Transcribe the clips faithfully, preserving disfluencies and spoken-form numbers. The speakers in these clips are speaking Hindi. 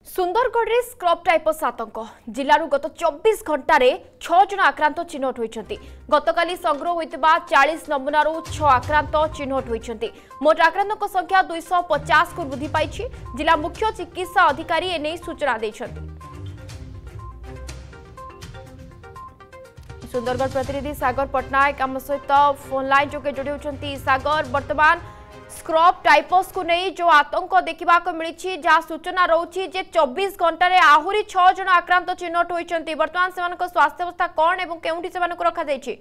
सुंदरगढ़ में स्क्रब टाइपस आतंक जिलू गत चौबीस घंटे छह जन आक्रांत चिन्हट होती गतकाली संग्रह होता चालीस नमूनार छह आक्रांत चिन्हट होती मोट आक्रांतों संख्या दुईश पचास को वृद्धि पाई। जिला मुख्य चिकित्सा अधिकारी एने सूचना देछंती। सुंदरगढ़ प्रतिनिधि सागर पट्टनायक आम सहित फोन लाइन जोगे जोड़ी होती। सागर, वर्तमान स्क्रब टाइपस को नहीं जो आतंक देखा मिली जहाँ सूचना रोचे जे चौबीस घंटे आहरी छह जन आक्रांत चिन्हट होती बर्तमान से स्वास्थ्य अवस्था कौन एवं केउंठी से रखा जायछि?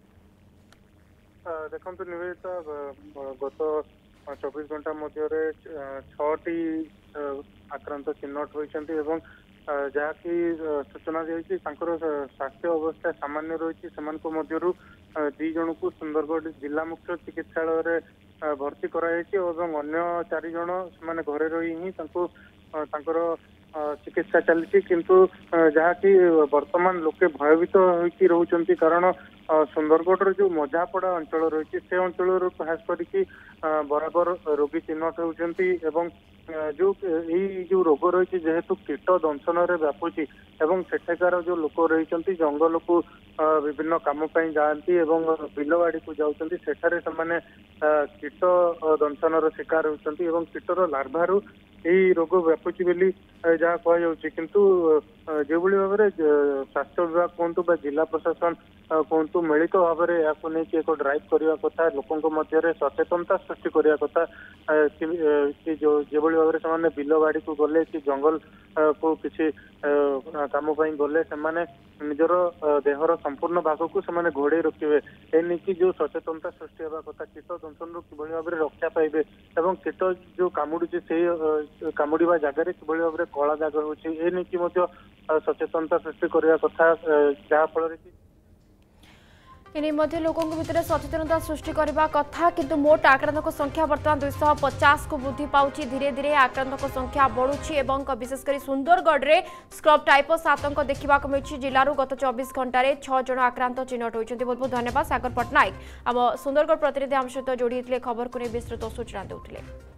देखंतु निवेदिता गत चौबीस घंटा मध्य छटी आक्रांत चिन्हट होती एवं जहाँकि सूचना दी स्वास्थ्य अवस्था सामान्य रही दी जन को सुंदरगढ़ जिला मुख्य चिकित्सालय भर्ती कराई अन्य चार जन से घरे रही ही चिकित्सा चलती किंतु जहाँकि वर्तमान लोके भयभीत होती रोचंती कारण सुंदरगढ़ जो मजापड़ा अंचल रही से अंचल खास करके बराबर रोगी चिन्हट होती एवं जो यही जो रोग रही जेहेतु कीट दंशन व्यापुची एवं सेठाकार जो लोक रही जंगल को विभिन्न काम जाती बिलवाड़ी को जाती सेठारे से कीट दंशन शिकार होती कीटर लार्भारू यही रोग व्यापुची बोली जहाँ कहुच्छे किंतु जो भाव में स्वास्थ्य विभाग कहतु जिला प्रशासन कहतु मिलित भाव में यहाँ नहीं एक ड्राइव करने कथा लोकों मध्य सचेतनता सृष्टि करने कथा कि जो जो भाव में से बिल बाड़ी को गले कि जंगल को किसी काम गले से निजर देहर संपूर्ण भाग को से घोड़े रखिए एनिकी जो सचेतनता सृष्टि होगा कथा कीट दंशन कि भाव में रक्षा पाइबे एवं कीट जो कामुड़ी से कामुड़ा जगार कि भाव में कला दाग हो सचेतनता सृष्टि करने कथा जहाँफल एने मध्य लोकों भितर सचेतनता सृष्टि करने कथा किंतु मोट आक्रांतों संख्या बर्तमान दुईश पचास को वृद्धि पाउछि। धीरे धीरे आक्रांतों संख्या बढ़ुछि एवं विशेषकर सुंदरगढ़ में स्क्रब टाइपस आतंक देखा मिली। जिलू गत चौबीस घंटे छह जन आक्रांत चिन्हट होती। बहुत बहुत धन्यवाद सागर पट्टनायक आम सुंदरगढ़ प्रतिनिधि आम सहित जोड़ी खबर को नहीं विस्तृत सूचना देउथिले।